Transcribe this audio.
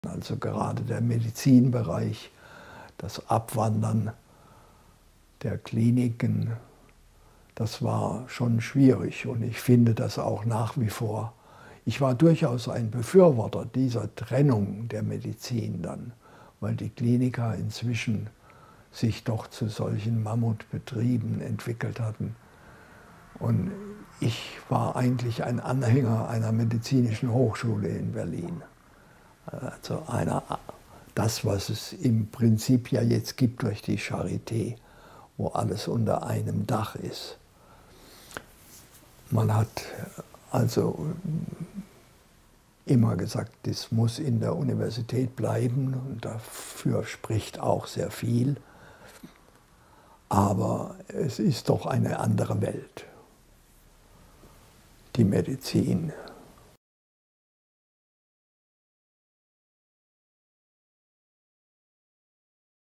Also gerade der Medizinbereich, das Abwandern der Kliniken, das war schon schwierig und ich finde das auch nach wie vor. Ich war durchaus ein Befürworter dieser Trennung der Medizin dann, weil die Kliniker inzwischen sich doch zu solchen Mammutbetrieben entwickelt hatten. Und ich war eigentlich ein Anhänger einer medizinischen Hochschule in Berlin. Also das, was es im Prinzip ja jetzt gibt durch die Charité, wo alles unter einem Dach ist. Man hat also immer gesagt, das muss in der Universität bleiben und dafür spricht auch sehr viel. Aber es ist doch eine andere Welt, die Medizin.